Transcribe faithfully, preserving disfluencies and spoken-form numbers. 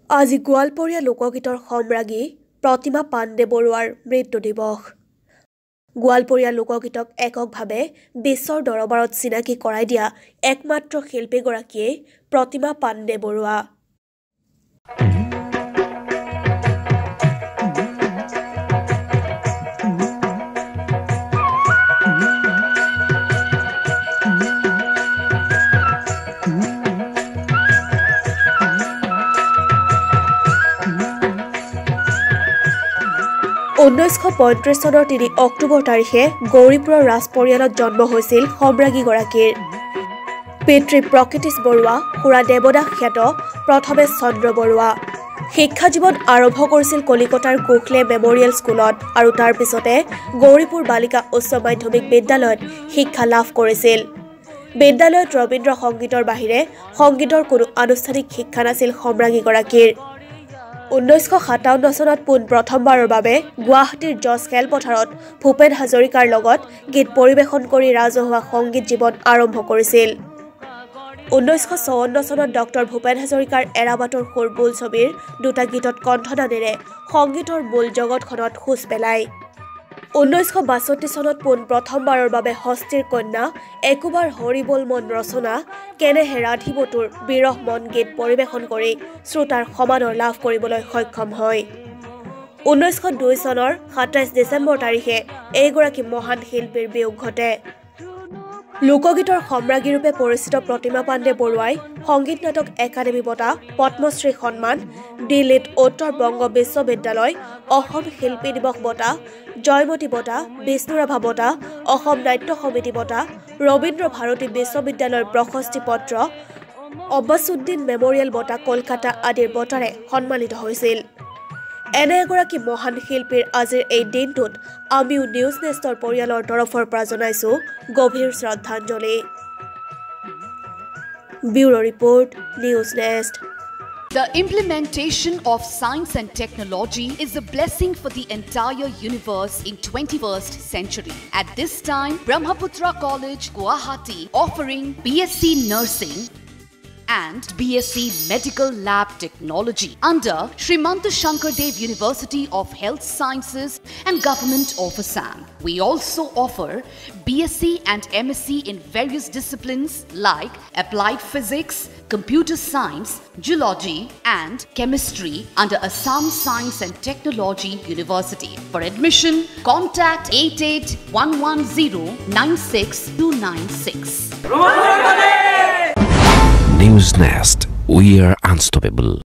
আজি গোৱালপৰীয়া লোকগীতৰ সম্ৰাজ্ঞী প্ৰতিমা পাণ্ডে বৰুৱাৰ মৃত্যু দিৱস। গোৱালপৰীয়া লোকগীতক এককভাৱে বিশ্বৰ দৰবাৰত চিনাকি কৰাই দিয়া একমাত্ৰ শিল্পীগৰাকীয়ে প্ৰতিমা পাণ্ডে বৰুৱা। ঊনৈছশ পঁয়ত্ৰিছ চনৰ তিনি অক্টোবৰ তাৰিখে গৌৰীপুৰৰ ৰাজ পৰিয়ালত জন্ম হৈছিল সম্ৰাজ্ঞীগৰাকীৰ। পিতৃ প্ৰকৃতিশ বৰুৱা, খুৰা দেৱদাস খ্যাত প্ৰথমে চন্দ্ৰ বৰুৱা। শিক্ষা জীৱন আৰম্ভ কৰিছিল কলিকতাৰ গোখলে মেমৰিয়েল স্কুলত আৰু তাৰ পিছতে গৌৰীপুৰ বালিকা উচ্চ মাধ্যমিক বিদ্যালয়ত শিক্ষা লাভ কৰিছিল। বিদ্যালয়ত ৰবীন্দ্ৰ সংগীতৰ বাহিৰে সংগীতৰ কোনো আনুষ্ঠানিক শিক্ষা নাছিল সম্ৰাজ্ঞীগৰাকীৰ। ঊনৈছশ সাতাৱন্ন চনত পোন প্ৰথমবাৰৰ বাবে গুৱাহাটীৰ জজ খেলপথাৰত ভূপেন হাজৰিকাৰ লগত গীত পৰিৱেশন কৰি ৰাজহুৱা সংগীত জীৱন আৰম্ভ কৰিছিল। ঊনৈছশ চৌৱন্ন চনত ডক্টৰ ভূপেন হাজৰিকাৰ এৰাবাটৰ সুৰ বোল ছবিৰ দুটা গীতত কণ্ঠদানেৰে সংগীতৰ মূল জগতখনত খোজ পেলায়। ঊনৈছশ বাষষ্ঠি চনত পোন প্ৰথমবাৰৰ বাবে হস্তীৰ কন্যা একোবাৰ হৰি বল মন ৰচনা কেনেহে ৰাধিবটোৰ বিৰহ মন গীত পৰিৱেশন কৰি শ্ৰোতাৰ সমাদৰ লাভ কৰিবলৈ সক্ষম হয়। ঊনৈছশ দুই চনৰ সাতাইছ ডিচেম্বৰ তাৰিখে এইগৰাকী মহান শিল্পীৰ বিয়োগ ঘটে। লোকগীতৰ সম্ৰাজ্ঞীৰূপে পৰিচিত প্ৰতিমা পাণ্ডে বৰুৱাই সংগীত নাটক একাডেমী বঁটা, পদ্মশ্ৰী সন্মান, দিল্লীত উত্তৰ বংগ বিশ্ববিদ্যালয়, অসম শিল্পী দিৱস বঁটা, জয়মতী বঁটা, বিষ্ণুৰাভা বঁটা, অসম নাট্য সমিতি বঁটা, ৰবীন্দ্ৰ ভাৰতী বিশ্ববিদ্যালয়ৰ প্ৰশস্তি পত্ৰ, অব্বাছুদ্দিন মেমৰিয়েল বঁটা কলকাতা আদিৰ বঁটাৰে সন্মানিত হৈছিল। এনে এগৰাকী মহান শিল্পীৰ আজিৰ এই দিনটোত আমিও নিউজ নেষ্টৰ পৰিয়ালৰ তৰফৰ পৰা জনাইছো গভীৰ শ্ৰদ্ধাঞ্জলি। Bureau report, news Nest. The implementation of science and technology is a blessing for the entire universe in twenty-first century. At this time, Brahmaputra College, Guwahati, offering B S c Nursing and B S c Medical Lab Technology under Srimanta Shankardev University of Health Sciences and Government of Assam. We also offer B S c and M S c in various disciplines like Applied Physics, Computer Science, Geology and Chemistry under Assam Science and Technology University. For admission, contact eight eight one one zero nine six two nine six. News Nest. We are unstoppable.